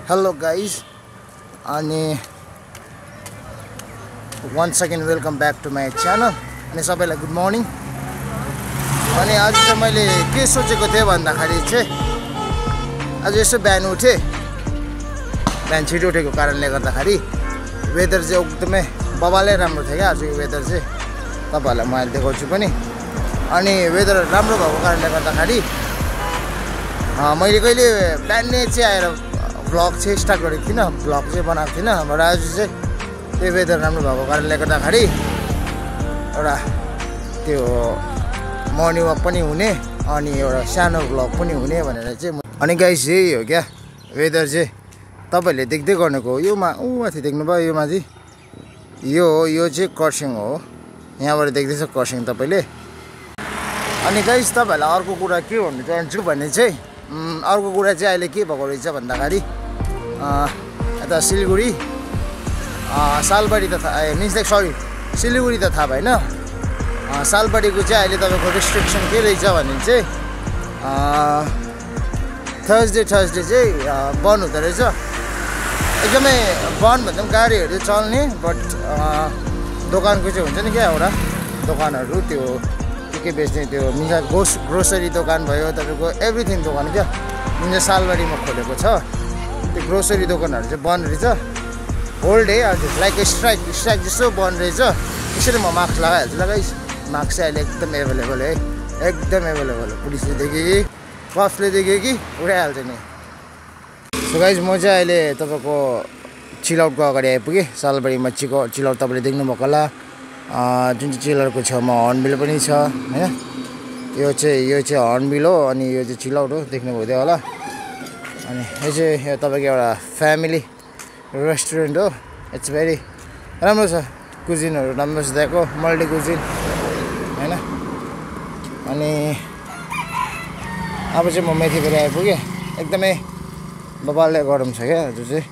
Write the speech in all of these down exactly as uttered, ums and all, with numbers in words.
Hello guys, अनि once again welcome back to my channel. अनि सबैलाई गुड मर्निङ। अनि आज चाहिँ मैले के सोचेको थिएँ भन्दाखेरि चाहिँ आज यसो बिहान उठे, बिहान छिटो उठेको कारणले गर्दाखेरि वेदर चाहिँ एकदमै बबालै राम्रो थियो क्या आजको वेदर चाहिँ, तपाईहरुलाई म अहिले देखाउँछु पनि। अनि वेदर राम्रो भएको कारणले गर्दाखेरि मैले कहिले बिहानै चाहिँ आएर भ्लग चाहिँ स्टार्ट गरेको थिइनँ, भ्लग चाहिँ बनाएको थिइनँ। बट आज चाहिँ त्यो वेदर राम्रो भएको कारणले गर्दाखेरि एउटा त्यो मर्निङ वाक पनि हुने अनि एउटा सानो भ्लग पनि हुने भनेर चाहिँ। अनि गाइस यही हो क्या वेदर चाहिँ, तपाईहरुले देख्दै गर्नुको हो। यो मा ऊ माथि देख्नुभयो, यो माथि यो हो, यो चाहिँ कर्सियङ हो, यहाँबाट देख्दैछ कर्सियङ तपाईले। अनि गाइस तपाईहरुलाई अर्को कुरा के भन्नु चाहन्छु भने चाहिँ अर्को कुरा चाहिँ अहिले के भएको रहेछ भन्दाखेरि यता सिलगढी सालबारी त थाहा मिन्स लाइक सरी सिलगढी त थाहा भएन, सालबारीको चाहिँ अहिले तपाईँको रेस्ट्रिक्सन के रहेछ भने चाहिँ थर्सडे थर्सडे चाहिँ बन्द हुँदो रहेछ। एकदमै बन्द भन्दा पनि गाडीहरू चल्ने, बट दोकानको चाहिँ हुन्छ नि क्या एउटा दोकानहरू त्यो के के बेच्ने त्यो मिन्स गोस ग्रोसरी दोकान भयो, तपाईँको एभ्रिथिङ दोकान क्या मिन्स सालबारीमा खोलेको छ। त्यो ग्रोसरी दोकानहरू चाहिँ बन्द रहेछ होल डे, हजुर लाइक स्ट्राइक स्ट्राइक जस्तो बन्द रहेछ। त्यसरी म मास्क लगाइहाल्छु। लगाइस मास्क चाहिँ अहिले एकदम एभाइलेबल है, एकदम एभाइलेबल हो। पुलिसले देख्यो कि कफले देख्यो कि उडाइहाल्छ नि। सो गाइस म चाहिँ अहिले तपाईँको चिलआउटको अगाडि आइपुगेँ। सालबारीमा चिको चिलआउट तपाईँले देख्नुभएको होला, जुन चाहिँ चिलआउटको छेउमा हर्नबिल पनि छ होइन। यो चाहिँ यो चाहिँ हर्नबिल हो अनि यो चाहिँ चिलआउट हो, देख्नुभयो होला। अनि यो चाहिँ यो तपाईँको एउटा फ्यामिली रेस्टुरेन्ट हो। इट्स भेरी राम्रो छ, कुजिनहरू राम्रो छ त्यहाँको, मल्टी कुजिन होइन। अनि अब चाहिँ म मेथीबारी आइपुगेँ, एकदमै बबालले गरम छ क्या आज चाहिँ।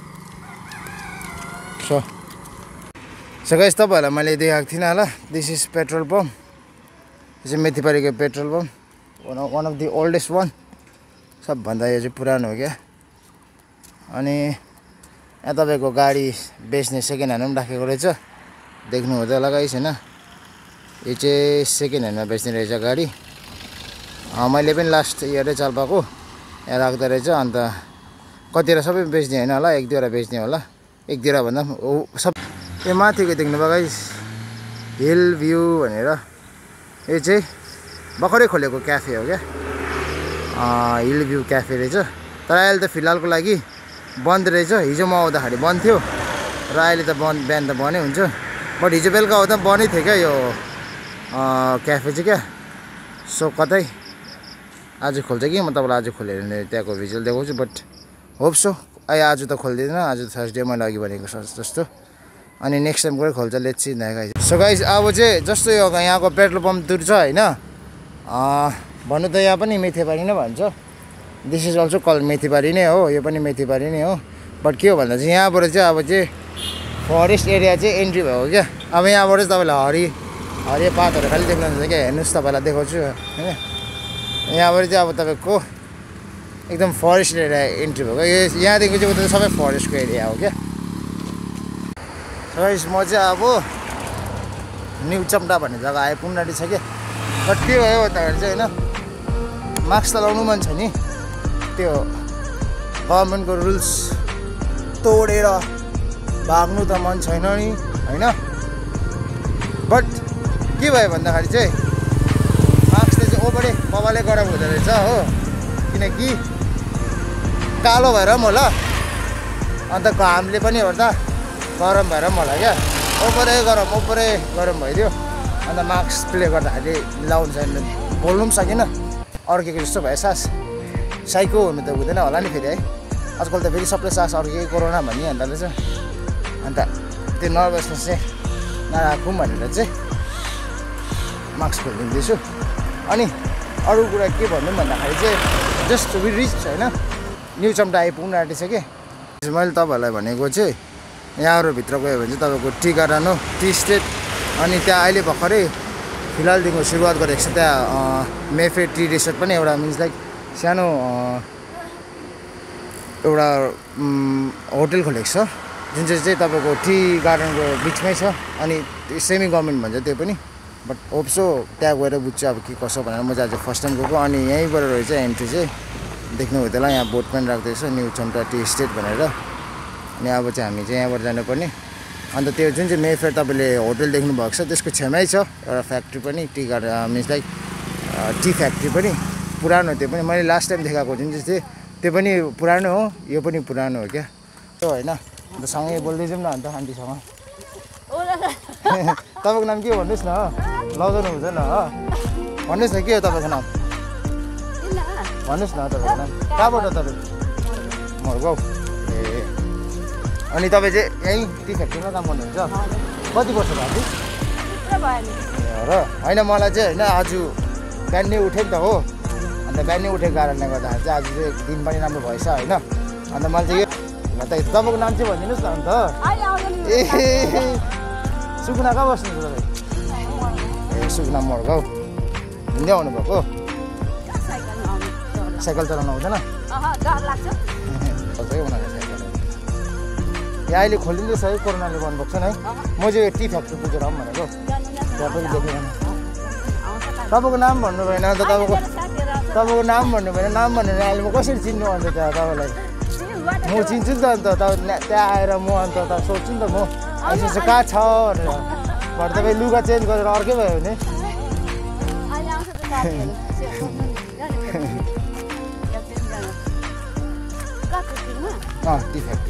सो सो गाइस तपाईहरुलाई मैले देखाएको थिइनँ होला, दिस इज पेट्रोल पम्प। यो चाहिँ मेथीबारीको petrol pump, one of one of the oldest one, सबभन्दा यो चाहिँ पुरानो हो क्या। अनि यहाँ तपाईँको गाडी बेच्ने सेकेन्ड ह्यान्ड पनि राखेको रहेछ, देख्नु हुँदै होला गाइस होइन। यो चाहिँ सेकेन्ड ह्यान्डमा बेच्ने रहेछ गाडी। मैले पनि लास्ट इयरै चाल पाएको यहाँ राख्दो रहेछ। अन्त कतिवटा सबै बेच्ने होइन होला, एक दुईवटा बेच्ने होला, एक दुईवटा भन्दा पनि सब। यो माथिको देख्नुभयो गाइस हिल भ्यू भनेर, यो चाहिँ भर्खरै खोलेको क्याफे हो क्या, हिल भ्यू क्याफे रहेछ। तर अहिले त फिलहालको लागि बन्द रहेछ। हिजो म आउँदाखेरि बन्द थियो र अहिले त बन्द, बिहान त बन्दै हुन्छ। बट हिजो बेलुका आउँदा बन्दै थियो क्या यो क्याफे चाहिँ क्या। सो कतै आज खोल्छ कि म तपाईँलाई आज खोलेर त्यहाँको भिजुअल देखाउँछु, बट होप सो। अहिले आज त खोल्दिनँ, आज थर्सडे मैले अघि भनेको जस्तो। अनि नेक्स्ट टाइम गएर खोल्छ, let's see guys. So guys अब चाहिँ जस्तो यो यहाँको पेट्रोल पम्प दूर छ होइन, भन्नु त यहाँ पनि मेथीबारी नै भन्छ। This is also call Methibari नै हो, यो पनि मेथीबारी नै हो। बट के हो भन्दा चाहिँ यहाँबाट चाहिँ अब चाहिँ फरेस्ट एरिया चाहिँ एन्ट्री भएको क्या। अब यहाँबाट चाहिँ तपाईँलाई हरि हरियो पातहरू खालि देख्नुहुन्छ क्या, हेर्नुहोस् तपाईँलाई देखाउँछु होइन। यहाँबाट चाहिँ अब तपाईँको एकदम फरेस्ट एरिया एन्ट्री भएको, यो यहाँदेखि चाहिँ उता सबै फरेस्टको एरिया हो क्या। गाइस म चाहिँ अब न्यू चम्टा भन्ने जग्गा आइपुग्नु आँटेको छ क्या। बट के भयो भन्दाखेरि चाहिँ होइन, मास्क त लाउनु मन छ नि, त्यो गभर्मेन्टको रुल्स तोडेर भाग्नु त मन छैन नि होइन। बट के भयो भन्दाखेरि चाहिँ मास्कले चाहिँ ओभरै बबाले गरम हुँदो रहेछ हो, किनकि कालो भएर पनि होला, अन्त घामले पनि गर्दा गरम भएर पनि होला क्या। ओभरै गरम ओभरै गरम भइदियो, अन्त मास्कले गर्दाखेरि लाउनु छैन, बोल्नु पनि सकिनँ, अड्केको जस्तो भयो सास। साइको हुनु त हुँदैन होला नि फेरि है, आजकल त फेरि सबले सास अड्केको कोरोना भनिहाल्दो रहेछ। अन्त त्यो नर्भसनेस चाहिँ नराखौँ भनेर चाहिँ मास्क खोलिदिँदैछु। अनि अरू कुरा के भन्नु भन्दाखेरि चाहिँ जस्ट वी रिच होइन, न्यू चम्टा आइपुग्नु आँटेको छ कि। मैले तपाईँहरूलाई भनेको चाहिँ यहाँहरू भित्र गयो भने चाहिँ तपाईँको टी गार्डन हो, टी स्टेट। अनि त्यहाँ अहिले भर्खरै फिलहालदेखि सुरुवात गरेको छ त्यहाँ मेफे टी रिसोर्ट पनि एउटा, मिन्स लाइक सानो एउटा होटल खोलेको छ जुन चाहिँ चाहिँ तपाईँको टी गार्डनको बिचमै छ अनि सेमी गभर्मेन्ट भन्छ त्यो पनि बट होप्सो त्यहाँ गएर बुझ्छु अब के कसो भनेर म चाहिँ आज फर्स्ट टाइम गएको अनि यहीँबाट रहेछ एन्ट्री चाहिँ देख्नु हुँदैन यहाँ बोर्ड पनि राख्दैछ न्यू चम्टा टी स्टेट भनेर अनि अब चाहिँ हामी चाहिँ यहाँबाट जानुपर्ने अन्त त्यो जुन चाहिँ मेफेयर तपाईँले होटल देख्नु भएको छ त्यसको छेउमै छ एउटा फ्याक्ट्री पनि tea garden means like tea factory पनि पुरानो त्यो पनि मैले लास्ट टाइम देखाएको जुन चाहिँ थिएँ त्यो पनि पुरानो हो यो पनि पुरानो हो क्या त्यो होइन अन्त सँगै बोल्दै जाउँ न अन्त आन्टीसँग तपाईँको नाम के हो भन्नुहोस् न लजाउनु हुँदैन हो भन्नुहोस् न के हो तपाईँको नाम भन्नुहोस् न तपाईँको नाम कहाँबाट तपाईँ मर्गाउँ ए अनि तपाईँ चाहिँ यहीँ टी फ्याक्ट्रीमा काम गर्नुहुन्छ कति वर्ष भयो ए र होइन मलाई चाहिँ होइन आज बिहानै उठेँ नि त हो अन्त बिहानै उठेको कारणले गर्दाखेरि चाहिँ आज चाहिँ दिन पनि राम्रो भएछ होइन अन्त मैले चाहिँ यो त तपाईँको नाम चाहिँ भनिदिनुहोस् न अन्त ए सुकुना कहाँ बस्नुहुन्छ तपाईँ ए सुकुना मर्गाउ हिँड्दै आउनुभएको साइकल चलाउनु हुँदैन यहाँ अहिले खोलिँदैछ है कोरोनाले बन्द भएको छ है म चाहिँ टी फ्याक्ट्री पुगेर आउँ भनेको त्यहाँ पनि देख्दैन तपाईँको नाम भन्नु भएन अन्त तपाईँको तपाईँको नाम भन्नु भएन नाम भनेर अहिले म कसरी चिन्नु अन्त त्यहाँ तपाईँलाई म चिन्छु नि त अन्त तपाईँ त्यहाँ आएर म अन्त त सोध्छु नि त म यसो कहाँ छ भनेर भरे तपाईँ लुगा चेन्ज गरेर अर्कै भयो भने अँ टी फ्याक्ट्री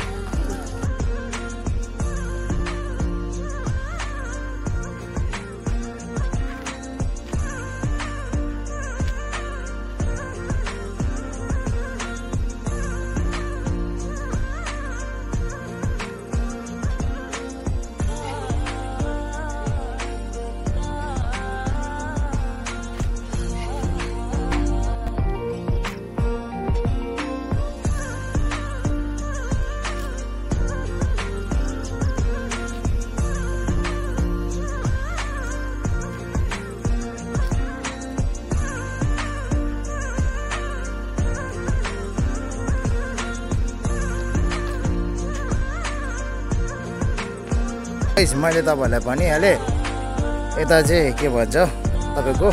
मैले तपाईँहरूलाई भनिहालेँ यता चाहिँ के भन्छ तपाईँको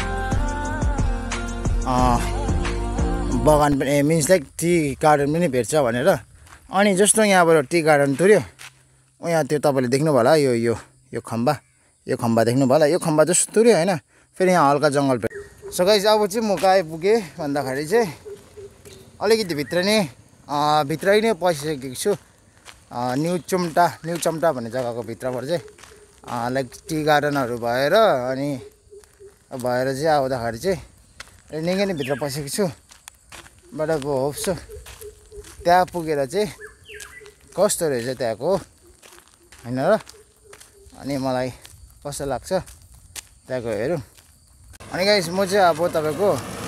बगान पनि मिन्स लाइक टी गार्डन पनि भेट्छ भनेर अनि जस्तो यहाँबाट टी गार्डन तुर्यो यहाँ त्यो तपाईँले देख्नुभयो होला यो यो यो खम्बा यो खम्बा देख्नुभयो होला यो खम्बा जस्तो तुर्यो होइन फेरि यहाँ हल्का जङ्गल भेट सो गाइस अब चाहिँ म कहाँ आइपुगेँ भन्दाखेरि चाहिँ अलिकति भित्र नै भित्रै नै पसिसकेको छु न्यू चम्टा न्यू चम्टा भन्ने जग्गाको भित्रबाट चाहिँ लाइक टी गार्डनहरू भएर अनि भएर चाहिँ आउँदाखेरि चाहिँ निकै नै भित्र पसेको छु बट अब होप्छु त्यहाँ पुगेर चाहिँ कस्तो रहेछ त्यहाँको होइन र अनि मलाई कस्तो लाग्छ त्यहाँको हेरौँ अनि गाइस म चाहिँ अब तपाईँको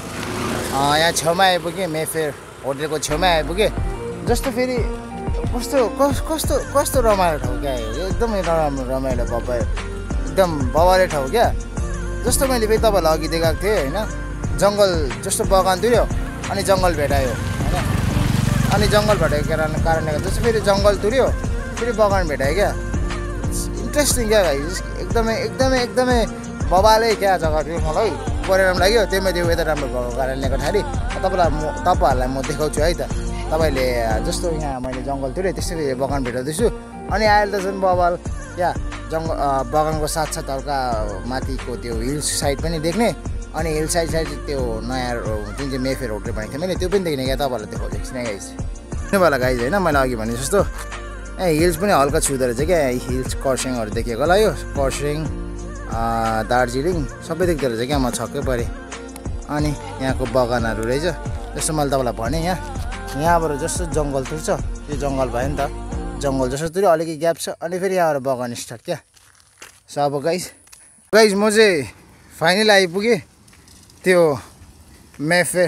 यहाँ छेउमा आइपुगेँ मेफेयर होटलको छेउमा आइपुगेँ जस्तो फेरि कस्तो कस कस्तो कस्तो रमाइलो ठाउँ क्या यो एकदमै राम्रो रमाइलो बब्बा एकदम बबाले ठाउँ क्या जस्तो मैले फेरि तपाईँलाई अघि देखाएको थिएँ होइन जङ्गल जस्तो बगान तुर्यो अनि जङ्गल भेटायो होइन अनि जङ्गल भेटाएको कारण कारणले गर्दा जस्तो फेरि जङ्गल तुर्यो फेरि बगान भेटायो क्या इन्ट्रेस्टिङ क्या भाइ एकदमै एकदमै एकदमै बबाले क्या जग्गा थियो मलाई पढेर राम्रो लाग्यो त्यही माथि वेदर राम्रो भएको कारणले गर्दाखेरि तपाईँलाई म तपाईँहरूलाई म देखाउँछु है त तपाईँले जस्तो यहाँ मैले जङ्गल तुरेँ त्यसरी बगान भेटाउँदैछु अनि अहिले त झन् बबाल या जङ्गल बगानको साथसाथ हल्का माथिको त्यो हिल्स साइड पनि देख्ने अनि हिल साइड साइड त्यो नयाँ जुन चाहिँ मेफेयर होटल भनेको थिएँ मैले त्यो पनि देख्ने क्या तपाईँहरूलाई देखाउँछु एकछिन गाइज वाला गाइज होइन मैले अघि भने जस्तो ए हिल्स पनि हल्का छुँदो रहेछ क्या हिल्स खरसाङहरू देखेको होला यो खरसाङ दार्जिलिङ सबै देख्दो रहेछ क्या म छक्कै परेँ अनि यहाँको बगानहरू रहेछ जस्तो मैले तपाईँलाई भने यहाँ यहाँबाट जस्तो जङ्गल तुर्छ त्यो जङ्गल भयो नि त जङ्गल जस्तो तुर्यो अलिकति ग्याप छ अनि फेरि यहाँबाट बगान स्टार्ट क्या सो अब गाइज गाइज म चाहिँ फाइनल आइपुगेँ त्यो मेफेयर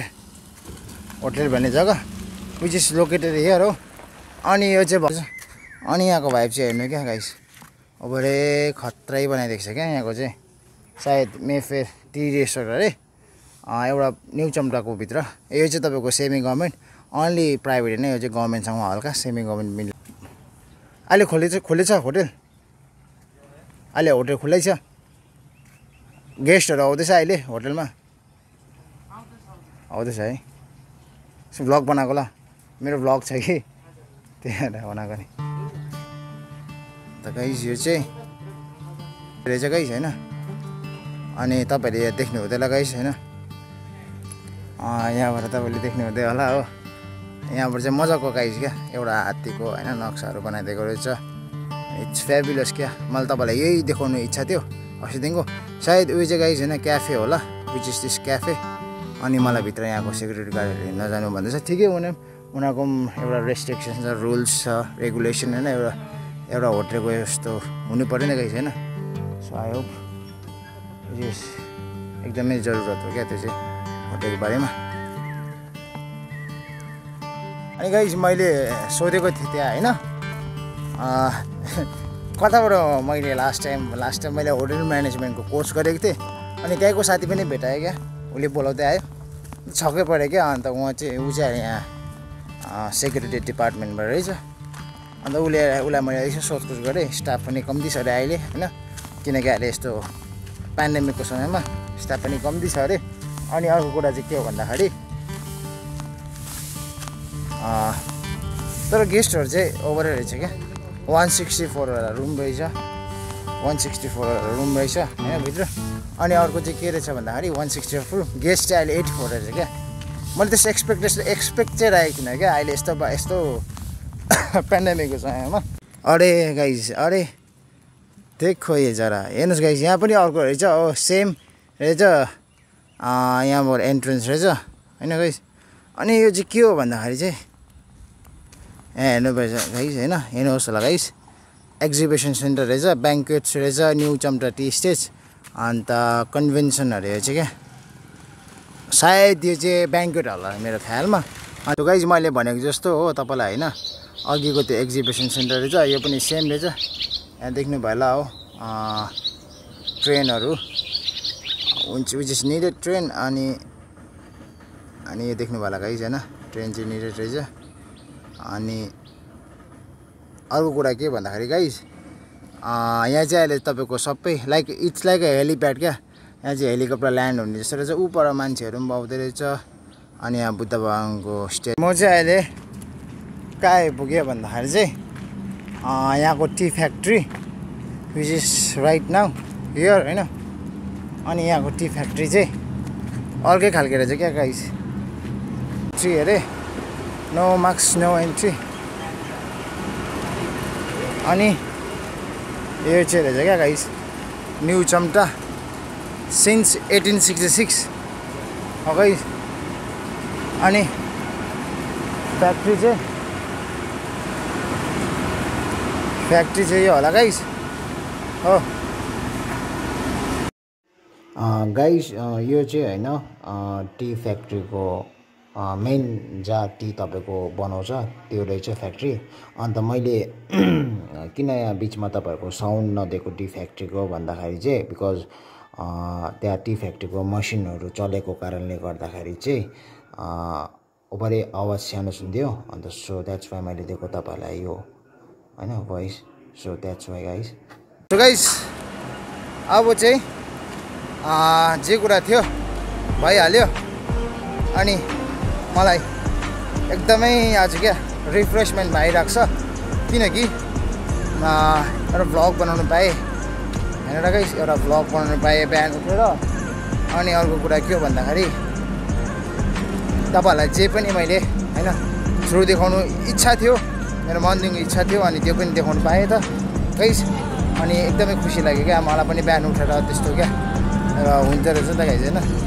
होटल भन्ने जग्गा विच इज लोकेटेड हियर हो अनि यो चाहिँ भन्छ अनि यहाँको भाइब चाहिँ हेर्नु क्या गाइस अबरे खत्रै बनाइदिएको छ क्या यहाँको चाहिँ सायद मेफेयर टी रेस्टुरेन्ट अरे एउटा न्यू चम्टाको भित्र यो चाहिँ तपाईँको सेमी गभर्मेन्ट अन्ली प्राइभेट नै, यो चाहिँ गभर्मेन्टसँग हल्का सेमी गभर्मेन्ट मिल। अहिले खोलेछ खोलेछ होटेल, अहिले होटेल खुल्लै छ, गेस्टहरू आउँदैछ अहिले होटेलमा आउँदैछ है। सो भ्लग बनाएको ल, मेरो भ्लग छ कि त्यही भएर बनाएको नि त गाइस। यो चाहिँ रहेछ गाइस होइन, अनि तपाईँहरूले यहाँ देख्नु हुँदैन गाइस होइन, यहाँबाट तपाईँले देख्नु हुँदै होला हो। यहाँबाट चाहिँ मजाको गाइस क्या, एउटा हात्तीको होइन नक्साहरू बनाइदिएको रहेछ। इट्स फ्याबुलस क्या, मलाई तपाईँलाई यही देखाउनु इच्छा थियो अस्तिदेखिको। सायद उयो चाहिँ गाइस होइन क्याफे होला, विच इज दिस क्याफे। अनि मलाई भित्र यहाँको सेक्युरिटी गार्डहरू नजानु भन्दैछ। ठिकै उनी उनीहरूको एउटा रेस्ट्रिक्सन छ, रुल्स छ, रेगुलेसन होइन। एउटा एउटा होटेलको यस्तो हुनु पऱ्यो नि गाइस होइन। सो आई होप यस एकदमै जरुरत हो क्या त्यो चाहिँ होटेलको बारेमा। अनि गाइस मैले सोधेको थिएँ त्यहाँ होइन, कताबाट मैले लास्ट टाइम लास्ट टाइम मैले होटेल म्यानेजमेन्टको कोर्स गरेको थिएँ। अनि त्यहीँको साथी पनि भेटाएँ क्या, उसले बोलाउँदै आयो, छक्कै पऱ्यो क्या। अन्त उहाँ चाहिँ ऊ चाहिँ यहाँ सेक्युरिटी डिपार्टमेन्टबाट रहेछ। अन्त उसले उसलाई मैले यसो सोधपुछ गरेँ, स्टाफ पनि कम्ती छ अरे अहिले होइन, किनकि अहिले यस्तो पेन्डेमिकको समयमा स्टाफ पनि कम्ती छ अरे। अनि अर्को कुरा चाहिँ के हो भन्दाखेरि तर गेस्टहरू चाहिँ ओभरै रहेछ क्या। वान सिक्सटी फोरवटा रुम रहेछ, वान सिक्सटी फोरवटा रुम रहेछ होइन भित्र। अनि अर्को चाहिँ के रहेछ भन्दाखेरि वान सिक्सटी फोर गेस्ट चाहिँ अहिले एटी फोर रहेछ क्या। मैले त्यस्तो एक्सपेक्टेसन एक्सपेक्ट चाहिँ राखेको थिइनँ क्या अहिले यस्तो यस्तो पेन्डेमिकको समयमा। अरे गाइस अरे देखो यो जरा हेर्नुहोस् गाइस, यहाँ पनि अर्को रहेछ हो, सेम रहेछ। यहाँबाट एन्ट्रेन्स रहेछ होइन गाइस। अनि यो चाहिँ के हो भन्दाखेरि चाहिँ ए हेर्नुपर्छ गाइस होइन, हेर्नुहोस् होला गाइस, एक्जिबिसन सेन्टर रहेछ, ब्याङ्क्वेट्स रहेछ, न्यू चम्टा टी स्टेज, अन्त कन्भेन्सनहरू रहेछ क्या। सायद यो चाहिँ ब्याङ्क्वेट होला मेरो ख्यालमा। अन्त गाइस मैले भनेको जस्तो हो तपाईँलाई होइन, अघिको त्यो एक्जिबिसन सेन्टर रहेछ, यो पनि सेम रहेछ। यहाँ देख्नु भयो होला हो ट्रेनहरू, विच इज निडेड ट्रेन। अनि अनि यो देख्नु भयो होला गाइस होइन, ट्रेन चाहिँ निडेड रहेछ। अनि अर्को कुरा के भन्दाखेरि गाइस यहाँ चाहिँ अहिले तपाईँको सबै like it's like a helipad क्या। यहाँ चाहिँ हेलिकप्टर ल्यान्ड हुने जस्तो रहेछ, ऊपर मान्छेहरू पनि आउँदै रहेछ। अनि यहाँ बुद्ध भगवानको स्टे म चाहिँ अहिले कहाँ आइपुगेँ भन्दाखेरि चाहिँ यहाँको tea factory which is right now here होइन। अनि यहाँको टी फ्याक्ट्री चाहिँ अर्कै खालको रहेछ क्या guys. Tree are no marks no entry. अनि यो चाहिँ रहेछ क्या guys new Chamta since eighteen sixty six हो गाइस। अनि फ्याक्ट्री चाहिँ फ्याक्ट्री चाहिँ यो होला गाइस हो गाइस। यो चाहिँ होइन टी फ्याक्ट्रीको मेन जहाँ टी तपाईँको बनाउँछ त्यो रहेछ फ्याक्ट्री। अन्त मैले किन यहाँ बिचमा तपाईँहरूको साउन्ड नदिएको टी फ्याक्ट्रीको भन्दाखेरि चाहिँ बिकज त्यहाँ टी फ्याक्ट्रीको मसिनहरू चलेको कारणले गर्दाखेरि चाहिँ ओभरै आवाज सानो सुन्थ्यो। अन्त सो द्याट्स वाइ मैले दिएको तपाईँहरूलाई यो होइन voice. So that's why guys. So guys अब चाहिँ जे कुरा थियो भइहाल्यो। अनि मलाई एकदमै आज क्या रिफ्रेसमेन्ट भइरहेको छ, किनकि एउटा भ्लग बनाउनु पाएँ होइन गाइस, एउटा भ्लग बनाउनु पाएँ बिहान उठेर। अनि अर्को कुरा के हो भन्दाखेरि तपाईँहरूलाई जे पनि मैले होइन थ्रु देखाउनु इच्छा थियो, मेरो मनदेखि इच्छा थियो, अनि त्यो पनि देखाउनु पाएँ त गाइस। अनि एकदमै खुसी लाग्यो क्या मलाई पनि बिहान उठेर त्यस्तो क्या हुन्छ रहेछ त गाइस होइन।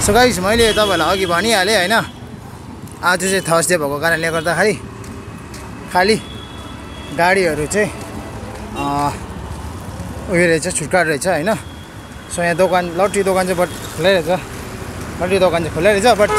सो गाइस मैले तपाईँहरूलाई अघि भनिहालेँ होइन, आज चाहिँ थर्सडे भएको कारणले गर्दाखेरि खालि गाडीहरू चाहिँ उयो रहेछ, छुटकाट रहेछ होइन। सो यहाँ दोकान लट्ठी दोकान चाहिँ बट खुलै रहेछ, लट्ठी दोकान चाहिँ खुलै रहेछ बट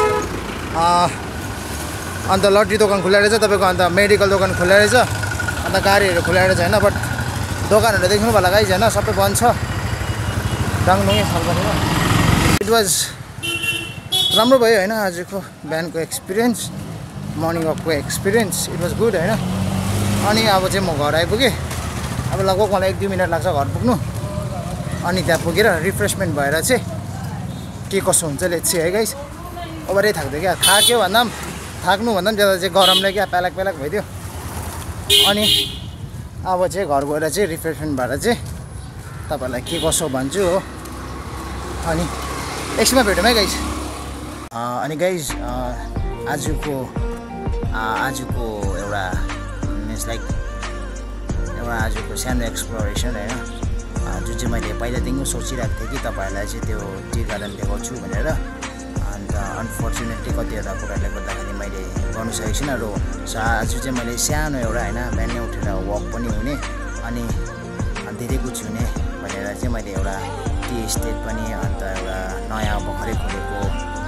अन्त लट्ठी दोकान खुल्ला रहेछ तपाईँको, अन्त मेडिकल दोकान खुल्ला रहेछ, अन्त गाडीहरू खुल्ला रहेछ होइन। बट दोकानहरू देख्नु होला गाइस होइन, सबै बन्द छ डाङडुङै खालको। इट वाज राम्रो भयो होइन आजको बिहानको एक्सपिरियन्स, मर्निङ वकको एक्सपिरियन्स, इट वाज गुड होइन। अनि अब चाहिँ म घर आइपुगेँ, अब लगभग मलाई एक दुई मिनट लाग्छ घर पुग्नु। अनि त्यहाँ पुगेर रिफ्रेसमेन्ट भएर चाहिँ के कसो हुन्छ लेट्स सी है गाइस। ओभरै थाक्यो क्या, थाक्यो भन्दा पनि थाक्नु भन्दा पनि ज्यादा चाहिँ गरमले क्या प्यालाक प्यालाक भइदियो। अनि अब चाहिँ घर गएर चाहिँ रिफ्रेसमेन्ट भएर चाहिँ तपाईँहरूलाई के कसो भन्छु हो। अनि एकछिनमा भेटौँ है गाइस। अनि गाइस आजको आजको एउटा मिन्स लाइक एउटा आजको सानो एक्सप्लोरेसन होइन, जुन चाहिँ मैले पहिलादेखि सोचिरहेको थिएँ कि तपाईँहरूलाई चाहिँ त्यो टी गार्डन देखाउँछु भनेर। अन्त अनफर्चुनेटली कतिवटा कुराले गर्दाखेरि मैले गर्नु सकेको छुइनँ। र सो आज चाहिँ मैले सानो एउटा होइन बिहानै उठेर वक पनि हुने अनि धेरै कुछ हुने भनेर चाहिँ मैले एउटा टी एस्टेट पनि, अन्त एउटा नयाँ भर्खरै खोलेको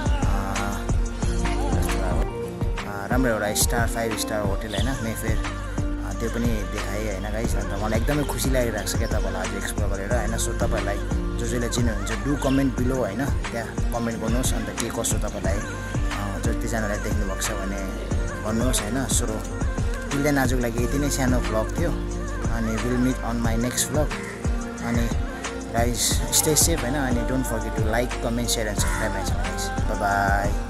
राम्रो एउटा स्टार फाइभ स्टार होटेल होइन मेफेयर, त्यो पनि देखाएँ होइन गाइस। अन्त मलाई एकदमै खुसी लागिरहेको छ क्या तपाईँलाई आज एक्सप्लोर गरेर होइन। सो तपाईँलाई जो जसले चिन्नुहुन्छ डु कमेन्ट बिलो होइन, त्यहाँ कमेन्ट गर्नुहोस्। अन्त के कसो तपाईँलाई जतिजनालाई देख्नुभएको छ भने भन्नुहोस् होइन। सो टिल देन आजको लागि यति नै सानो भ्लग थियो, अनि will meet on my next vlog. अनि गाइस स्टे सेफ होइन, अनि don't forget to like comment share and subscribe my channel guys. Bye by.